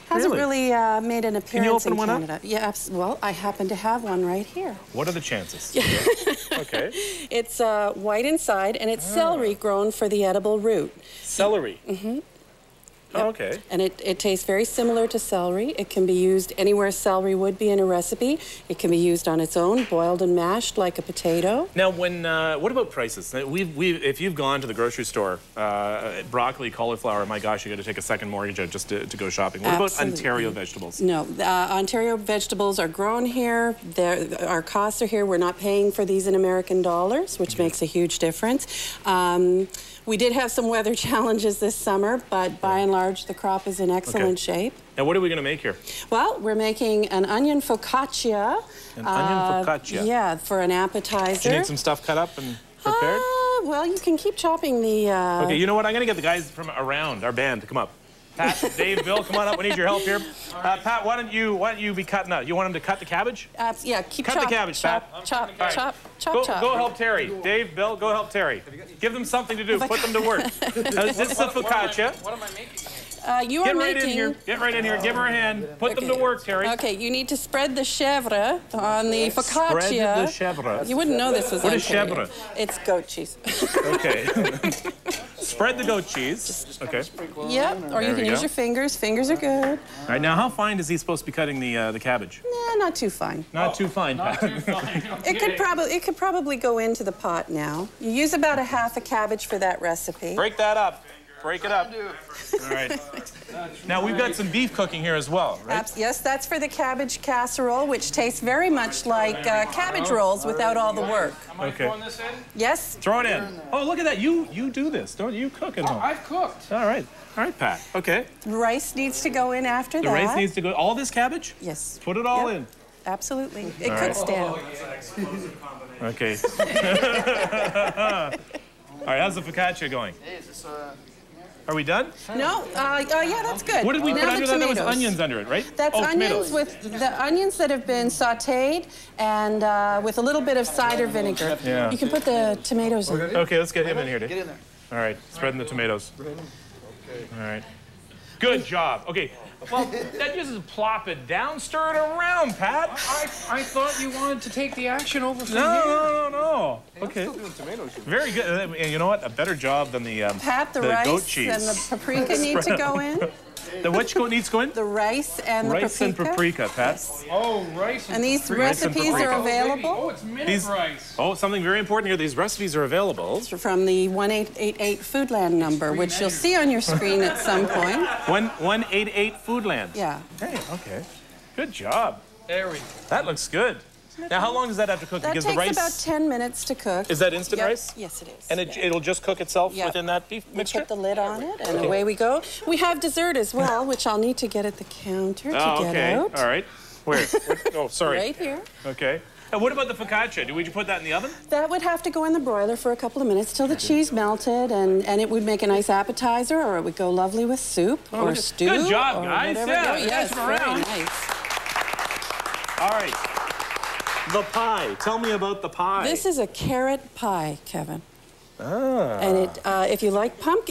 hasn't really made an appearance in Canada. One up? Yeah, well, I happen to have one right here. What are the chances? Okay. It's white inside, and it's celery grown for the edible root. Celery? Mm-hmm. Yep. Oh, okay. And it tastes very similar to celery. It can be used anywhere celery would be in a recipe. It can be used on its own, boiled and mashed like a potato. Now, what about prices? If you've gone to the grocery store, broccoli, cauliflower, my gosh, you got to take a second mortgage out just to go shopping. What about Ontario vegetables? No, Ontario vegetables are grown here. Our costs are here. We're not paying for these in American dollars, which makes a huge difference. We did have some weather challenges this summer, but by and large, the crop is in excellent shape. Now, what are we going to make here? Well, we're making an onion focaccia. An onion focaccia? Yeah, for an appetizer. Do you need some stuff cut up and prepared? Well, you can keep chopping the... Okay, you know what? I'm going to get the guys from around our band to come up. Pat, Dave, Bill, come on up. We need your help here. Pat, why don't you be cutting up? You want him to cut the cabbage? Yeah, keep cut the cabbage, Pat. Chop. Go help Terry. Dave, Bill, go help Terry. Give them something to do. Put them to work. This is a focaccia. What am I making? Get right in here. Get right in here. Give her a hand. Put them to work, Terry. Okay, you need to spread the chèvre on the focaccia. Spread the chèvre. You wouldn't know this was What is chèvre? It's goat cheese. Okay. Spread the goat cheese. Okay. Yep, or you can use your fingers. Fingers are good. All right, now how fine is he supposed to be cutting the cabbage? Nah, not too fine. Not too fine, Pat. Not too fine. It could probably go into the pot now. You use about a half a cabbage for that recipe. Break that up. Break it up. All right. Now, we've got some beef cooking here as well, right? Yes, that's for the cabbage casserole, which tastes very much like cabbage rolls without all the work. Am I throwing this in? Yes. Throw it in. Oh, look at that. You do this, don't you? You cook at home. I've cooked. All right. All right, Pat. Okay. The rice needs to go in after that. The rice needs to go. All this cabbage? Yes. Put it all in. Absolutely. It cooks down. Okay. All right, how's the focaccia going? Are we done? No, yeah, that's good. What did we put under that? There was onions under it, right? That's onions with the onions that have been sautéed and with a little bit of cider vinegar. Yeah. You can put the tomatoes in. Okay, let's get him in here, Dave. Get in there. All right, spreading the tomatoes. All right. Good job. Okay. Well, that just is plop it down, stir it around, Pat. I thought you wanted to take the action over from here. No. Okay. I'm still doing tomatoes. Very good. And you know what? A better job than the Pat, the goat rice cheese. and the paprika need to go in. The what needs to go in? The rice and the paprika. Rice and paprika, Pat. Yes. Oh, rice and these recipes are available. Oh, it's minute rice. Oh, something very important here. These recipes are available. From the 1888 Foodland number, which you'll see on your screen at some point. 188 Foodland. Yeah. Hey, okay. Good job. There we go. That looks good. Now, how long does that have to cook? That because takes the rice... about 10 minutes to cook. Is that instant rice? Yes, it is. And it'll just cook itself within that beef mixture? Put the lid on it, and away we go. We have dessert as well, which I'll need to get at the counter to get out. All right. Where? Oh, sorry. Right here. Okay. And what about the focaccia? Would you put that in the oven? That would have to go in the broiler for a couple of minutes till the cheese melted, and it would make a nice appetizer, or it would go lovely with soup or stew. Good job, guys. Yeah, yes, very nice. All right. The pie. Tell me about the pie. This is a carrot pie, Kevin. Ah. And if you like pumpkin,